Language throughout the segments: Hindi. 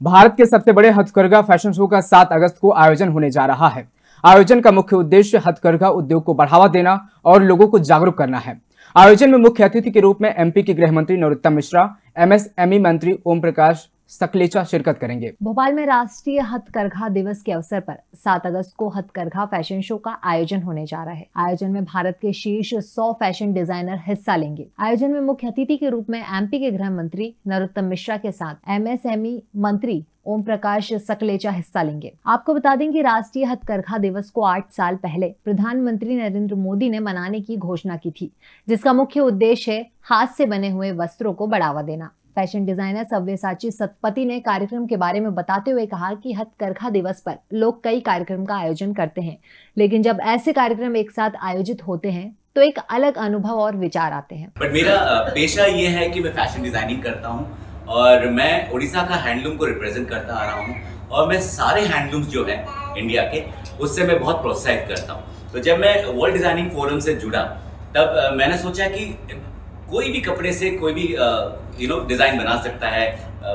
भारत के सबसे बड़े हथकरघा फैशन शो का 7 अगस्त को आयोजन होने जा रहा है। आयोजन का मुख्य उद्देश्य हथकरघा उद्योग को बढ़ावा देना और लोगों को जागरूक करना है। आयोजन में मुख्य अतिथि के रूप में एमपी के गृह मंत्री नरोत्तम मिश्रा, एमएसएमई मंत्री ओम प्रकाश सकलेचा शिरकत करेंगे। भोपाल में राष्ट्रीय हथकरघा दिवस के अवसर पर 7 अगस्त को हथकरघा फैशन शो का आयोजन होने जा रहा है। आयोजन में भारत के शीर्ष 100 फैशन डिजाइनर हिस्सा लेंगे। आयोजन में मुख्य अतिथि के रूप में एमपी के गृह मंत्री नरोत्तम मिश्रा के साथ एमएसएमई मंत्री ओम प्रकाश सकलेचा हिस्सा लेंगे। आपको बता दें कि राष्ट्रीय हथकरघा दिवस को 8 साल पहले प्रधानमंत्री नरेंद्र मोदी ने मनाने की घोषणा की थी, जिसका मुख्य उद्देश्य है हाथ से बने हुए वस्त्रों को बढ़ावा देना। फैशन डिजाइनर सव्यसाची सतपथी ने कार्यक्रम के बारे में बताते हुए कहा कि हथकरघा दिवस पर लोग कई कार्यक्रम का आयोजन करते हैं, लेकिन जब ऐसे कार्यक्रम एक साथ आयोजित होते हैं तो एक अलग अनुभव और विचार आते हैं। बट मेरा पेशा ये है कि मैं फैशन डिजाइनिंग करता हूँ और मैं उड़ीसा का हैंडलूम को रिप्रेजेंट करता आ रहा हूँ और मैं सारे हैंडलूम्स जो हैं इंडिया के उससे मैं बहुत प्रोत्साहित करता हूँ। तो जब मैं वर्ल्ड डिजाइनिंग फोरम से जुड़ा तब मैंने सोचा कि कोई भी कपड़े से कोई भी डिजाइन बना सकता है,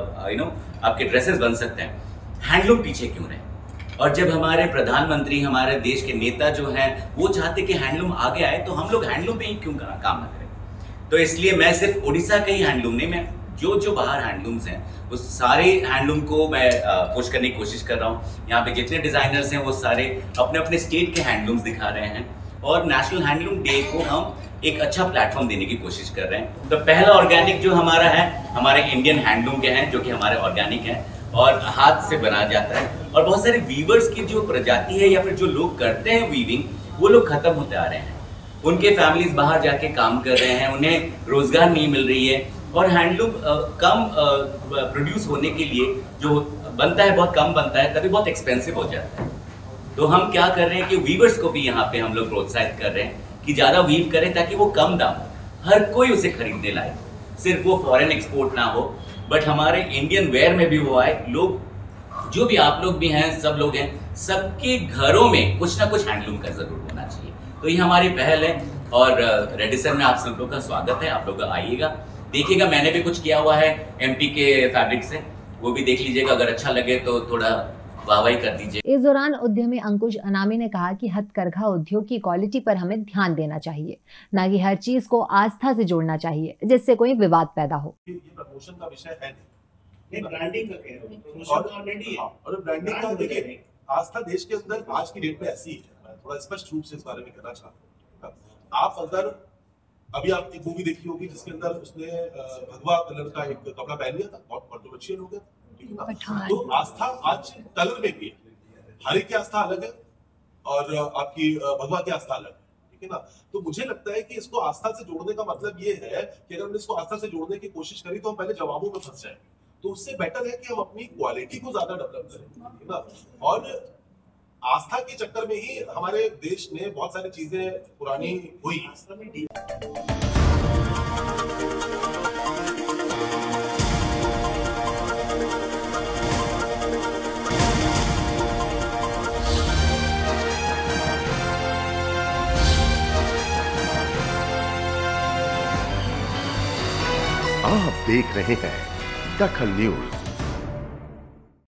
आपके ड्रेसेस बन सकते हैं, हैंडलूम पीछे क्यों रहे। और जब हमारे प्रधानमंत्री, हमारे देश के नेता जो हैं वो चाहते कि हैंडलूम आगे आए तो हम लोग हैंडलूम पे ही क्यों काम ना करें। तो इसलिए मैं सिर्फ उड़ीसा के ही हैंडलूम नहीं, मैं जो बाहर हैंडलूम्स हैं उस सारे हैंडलूम को मैं पुश करने की कोशिश कर रहा हूँ। यहाँ पे जितने डिजाइनर्स हैं वो सारे अपने अपने स्टेट के हैंडलूम्स दिखा रहे हैं और नेशनल हैंडलूम डे को हम एक अच्छा प्लेटफॉर्म देने की कोशिश कर रहे हैं। तो पहला ऑर्गेनिक जो हमारा है हमारे इंडियन हैंडलूम के हैं, जो कि हमारे ऑर्गेनिक हैं और हाथ से बनाया जाता है। और बहुत सारे वीवर्स की जो प्रजाति है या फिर जो लोग करते हैं वीविंग, वो लोग खत्म होते आ रहे हैं। उनके फैमिलीज बाहर जाके काम कर रहे हैं, उन्हें रोजगार नहीं मिल रही है और हैंडलूम कम प्रोड्यूस होने के लिए जो बनता है बहुत कम बनता है, कभी बहुत एक्सपेंसिव हो जाता है। तो हम क्या कर रहे हैं कि वीवर्स को भी यहाँ पे हम लोग प्रोत्साहित कर रहे हैं कि ज़्यादा वीव करें ताकि वो कम दाम, हर कोई उसे खरीदने लाए, सिर्फ वो फॉरेन एक्सपोर्ट ना हो बट हमारे इंडियन वेयर में भी वो आए। लोग जो भी आप लोग भी हैं, सब लोग हैं, सबके घरों में कुछ ना कुछ हैंडलूम का जरूर होना चाहिए। तो ये हमारी पहल है और रेडिसन में आप सब लोग का स्वागत है। आप लोग आइएगा, देखिएगा, मैंने भी कुछ किया हुआ है एमपी के फैब्रिक से, वो भी देख लीजिएगा। अगर अच्छा लगे तो थोड़ा वाहवाही कर दीजिए। इस दौरान उद्यमी अंकुश अनामी ने कहा कि हथकरघा उद्योग की क्वालिटी पर हमें ध्यान देना चाहिए, न कि हर चीज को आस्था से जोड़ना चाहिए जिससे कोई विवाद पैदा हो। ये प्रमोशन का विषय है नहीं, ब्रांडिंग का कह रहा हूं, प्रमोशन ऑलरेडी है। और ब्रांडिंग का देखिए, आस्था देश के अंदर आज की डेट में ऐसी है, मैं थोड़ा स्पष्ट रूप से इस बारे में कहना चाहता हूं। आप अगर अभी आप एक मूवी देखी होगी जिसके अंदर उसने भगवा कलर का एक कपड़ा पहन लिया था, बहुत कंट्रोवर्शियल हो गया, ठीक है ना। तो आस्था आज कलर में भी है, हरे की आस्था अलग है और आपकी भगवा की आस्था अलग है, ठीक है ना। तो मुझे लगता है कि इसको आस्था से जोड़ने का मतलब ये है कि अगर हमने इसको आस्था से जोड़ने की कोशिश करी तो हम पहले जवाबों में फंस जाएंगे। तो उससे बेटर है कि हम अपनी क्वालिटी को ज्यादा डेवलप करें, ठीक है ना। और आस्था के चक्कर में ही हमारे देश ने बहुत सारी चीजें पुरानी हुई। आप देख रहे हैं दखल न्यूज।